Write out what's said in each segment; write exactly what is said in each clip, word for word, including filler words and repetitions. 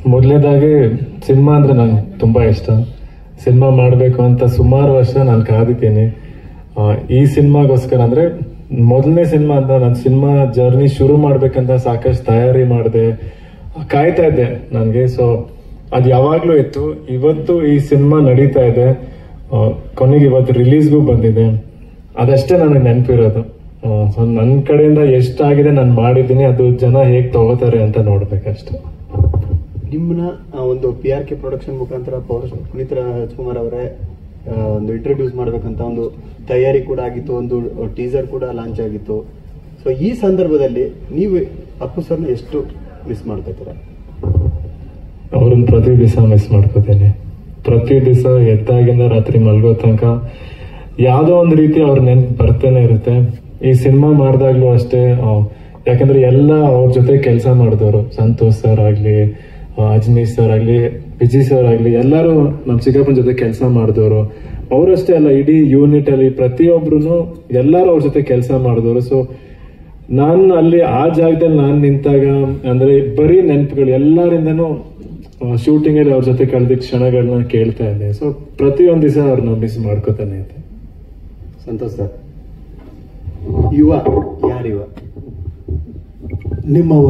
ಮೊದಲನೇದಾಗಿ ಸಿನಿಮಾ ಅಂದರೆ ನಂಗೆ ತುಂಬ ಇಷ್ಟ. ಸಿನಿಮಾ ಮಾಡಬೇಕು ಅಂತ ಸುಮಾರು ವರ್ಷ ನಾನು ಕಾದಿದ್ದೀನಿ. ಈ ಸಿನಿಮಾಗೋಸ್ಕರ ಅಂದರೆ ಮೊದಲನೇ ಸಿನಿಮಾ ಅಂತ ನಾನು ಸಿನಿಮಾ ಜರ್ನಿ ಶುರು ಮಾಡ್ಬೇಕಂತ ಸಾಕಷ್ಟು ತಯಾರಿ ಮಾಡಿದೆ, ಕಾಯ್ತಾ ಇದ್ದೆ ನನಗೆ. ಸೊ ಅದು ಯಾವಾಗಲೂ ಇತ್ತು. ಇವತ್ತು ಈ ಸಿನಿಮಾ ನಡೀತಾ ಇದೆ, ಕೊನೆಗೆ ಇವತ್ತು ರಿಲೀಸ್ಗೂ ಬಂದಿದೆ. ಅದಷ್ಟೇ ನನಗೆ ನೆನಪಿರೋದು. ಸೊ ನನ್ನ ಕಡೆಯಿಂದ ಎಷ್ಟಾಗಿದೆ ನಾನು ಮಾಡಿದ್ದೀನಿ, ಅದು ಜನ ಹೇಗೆ ತಗೋತಾರೆ ಅಂತ ನೋಡ್ಬೇಕಷ್ಟೆ. ನಿಮ್ಮನ್ನ ಒಂದು ಪಿ ಆರ್ ಕೆ ಪ್ರೊಡಕ್ಷನ್ ಮುಖಾಂತರ ಪವರ್ ಪುನೀತ್ ರಾಜ್ಕುಮಾರ್ ಅವರೇ ಒಂದು ಇಂಟ್ರೊಡ್ಯೂಸ್ ಮಾಡ್ಬೇಕಂತ ಒಂದು ತಯಾರಿ ಕೂಡ ಆಗಿತ್ತು, ಒಂದು ಟೀಸರ್ ಕೂಡ ಲಾಂಚ್ ಆಗಿತ್ತು. ಸೊ ಈ ಸಂದರ್ಭದಲ್ಲಿ ನೀವು ಅಪ್ಪು ಸರ್ನ ಎಷ್ಟು ಮಿಸ್ ಮಾಡ್ಕೋತೀರಾ? ಅವ್ರನ್ನ ಪ್ರತಿ ದಿವಸ ಮಿಸ್ ಮಾಡ್ಕೋತೀನಿ. ಪ್ರತಿ ದಿವಸ ಎದ್ದಾಗಿಂದ ರಾತ್ರಿ ಮಲ್ಗೋ ತನಕ ಯಾವುದೋ ಒಂದು ರೀತಿ ಅವ್ರ ನೆನ್ಪು ಬರ್ತೇನೆ ಇರುತ್ತೆ. ಈ ಸಿನಿಮಾ ಮಾಡಿದಾಗ್ಲೂ ಅಷ್ಟೇ, ಯಾಕಂದ್ರೆ ಎಲ್ಲ ಅವ್ರ ಜೊತೆ ಕೆಲಸ ಮಾಡಿದವರು, ಸಂತೋಷ್ ಸರ್ ಆಗ್ಲಿ, ಅಜನೀಶ್ ಸರ್ ಆಗ್ಲಿ, ವಿಜಯ್ ಸರ್ ಆಗ್ಲಿ, ಎಲ್ಲರೂ ನಮ್ಮ ಚಿಕ್ಕಪ್ಪನ ಜೊತೆ ಕೆಲಸ ಮಾಡಿದವರು. ಅವರಷ್ಟೇ ಅಲ್ಲ, ಇಡೀ ಯೂನಿಟ್ ಅಲ್ಲಿ ಪ್ರತಿಯೊಬ್ರು ಎಲ್ಲರೂ ಅವ್ರ ಜೊತೆ ಕೆಲಸ ಮಾಡಿದವರು. ಸೊ ನಾನು ಅಲ್ಲಿ ಆ ಜಾಗದಲ್ಲಿ ನಾನು ನಿಂತಾಗ ಅಂದ್ರೆ ಬರೀ ನೆನಪುಗಳು, ಎಲ್ಲರಿಂದನೂ ಶೂಟಿಂಗ್ ಅಲ್ಲಿ ಅವ್ರ ಜೊತೆ ಕಳೆದ ಕ್ಷಣಗಳನ್ನ ಕೇಳ್ತಾ ಇದ್ದೆ. ಸೊ ಪ್ರತಿಯೊಂದು ದಿವಸ ಅವ್ರನ್ನ ಮಿಸ್ ಮಾಡ್ಕೋತಾನೆ ಇದ್ದೆ. ಸಂತೋಷ್ ಸರ್, ಯುವ ಯಾರಿವ? ನಿಮ್ಮವ್ವ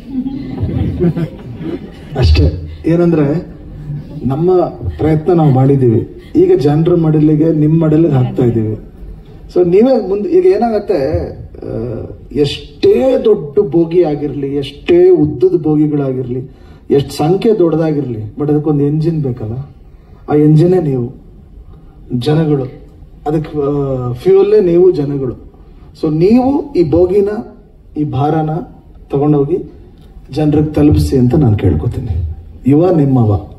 ಅಷ್ಟೇ. ಏನಂದ್ರೆ ನಮ್ಮ ಪ್ರಯತ್ನ ನಾವು ಮಾಡಿದ್ದೀವಿ, ಈಗ ಜನರ ಮಡಲಿಗೆ ನಿಮ್ಮ ಮಡಲಿಗೆ ಹಾಕ್ತಾ ಇದ್ದೀವಿ. ಸೊ ನೀವೇ ಮುಂದೆ ಈಗ ಏನಾಗತ್ತೆ, ಎಷ್ಟೇ ದೊಡ್ಡ ಬೋಗಿ ಆಗಿರಲಿ, ಎಷ್ಟೇ ಉದ್ದದ ಬೋಗಿಗಳಾಗಿರ್ಲಿ, ಎಷ್ಟು ಸಂಖ್ಯೆ ದೊಡ್ಡದಾಗಿರ್ಲಿ, ಬಟ್ ಅದಕ್ಕೊಂದು ಎಂಜಿನ್ ಬೇಕಲ್ಲ, ಆ ಎಂಜಿನೇ ನೀವು ಜನಗಳು, ಅದಕ್ಕೆ ಫ್ಯೂಯಲ್ಲೇ ನೀವು ಜನಗಳು. ಸೊ ನೀವು ಈ ಬೋಗಿನ, ಈ ಭಾರನ ತಗೊಂಡೋಗಿ ಜನರಿಗೆ ತಲುಪಿಸಿ ಅಂತ ನಾನು ಕೇಳ್ಕೊತೀನಿ. ಯುವ ನಿಮ್ಮವ.